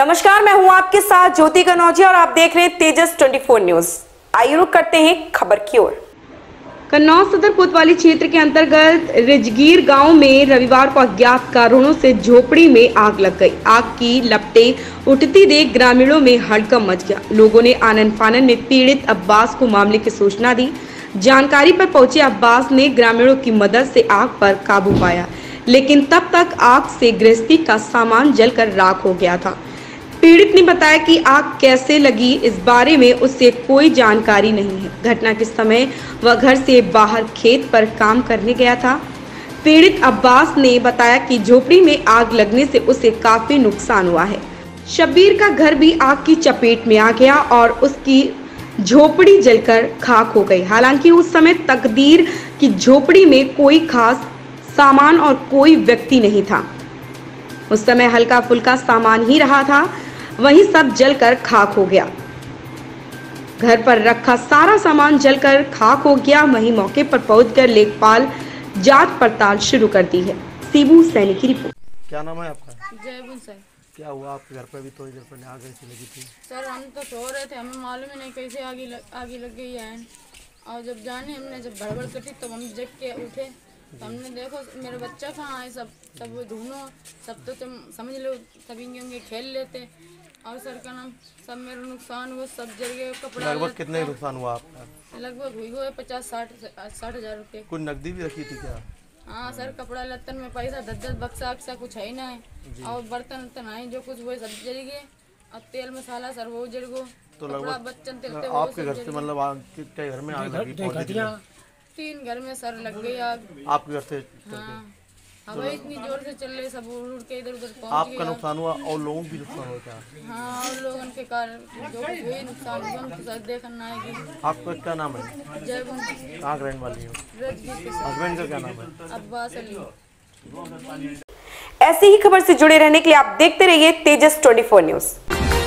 नमस्कार, मैं हूं आपके साथ ज्योति कनौजिया और आप देख रहे हैं तेजस 24 न्यूज। आइए रुक करते हैं खबर की ओर। कन्नौज सदर कोतवाली क्षेत्र के अंतर्गत रिजगीर गांव में रविवार को अज्ञात कारणों से झोपड़ी में आग लग गई। आग की लपटें उठती देख ग्रामीणों में हड़कंप मच गया। लोगों ने आनन फानन में पीड़ित अब्बास को मामले की सूचना दी। जानकारी पर पहुंचे अब्बास ने ग्रामीणों की मदद से आग पर काबू पाया, लेकिन तब तक आग से गृहस्थी का सामान जलकर राख हो गया था। पीड़ित ने बताया कि आग कैसे लगी इस बारे में उससे कोई जानकारी नहीं है। घटना के समय वह घर से बाहर खेत पर काम करने गया था। पीड़ित अब्बास ने बताया कि झोपड़ी में आग लगने से उसे काफी नुकसान हुआ है। शब्बीर का घर भी आग की चपेट में आ गया और उसकी झोपड़ी जलकर खाक हो गई। हालांकि उस समय तकदीर की झोपड़ी में कोई खास सामान और कोई व्यक्ति नहीं था। उस समय हल्का फुल्का सामान ही रहा था, वहीं सब जलकर खाक हो गया। घर पर रखा सारा सामान जलकर खाक हो गया। वहीं मौके पर पहुंचकर लेखपाल जांच पड़ताल शुरू कर दी है। सीबू सैनी की रिपोर्ट। क्या नाम है आपका? जयबुन सर। क्या हुआ आपके घर पे? भी थोड़ी देर पहले आग ऐसी लगी थी। सर हम तो सो रहे थे, हमें मालूम ही नहीं कैसे आगे लग गई है। और जब जाने हमने जब भड़बड़ कटी तब हम जग के उठे तो हमने देखो मेरा बच्चा कहाँ है, सब ढूंढो, सब तो तुम समझ लो सभी होंगे खेल लेते। और सर का नाम सब मेरा नुकसान हुआ, सब जल गए। कपड़ा लगभग कितने नुकसान हुआ आपका? लगभग हुई हुआ 50-60 हजार रुपये। कुछ नकदी भी रखी थी क्या? हाँ सर, कपड़ा लत्तन में पैसा 10 बक्सा अक्सा कुछ है ही ना है। और बर्तन वर्तन है जो कुछ वो सब जल गए। और तेल मसाला सर वो जल गो। तो लगभग बच्चन आपके घर से मतलब कितने घर में आग लगी? 3 घर में सर लग गई आग। आपके घर से? हाँ, हवा इतनी जोर से चल रही, सब उड़ के इधर उधर पहुंच आपका नुकसान हुआ और लोगों भी नुकसान हुआ क्या? हाँ, और लोगों के कारण जो कुछ हुई नुकसान हुआ, हम तो सर देखना आएगी। आपका क्या नाम है? जयबुन। कहाँ रहने वाली हो? हस्बैंड का क्या नाम है? अब्बास अली। ऐसी ही खबर से जुड़े रहने के लिए आप देखते रहिए तेजस 24 न्यूज।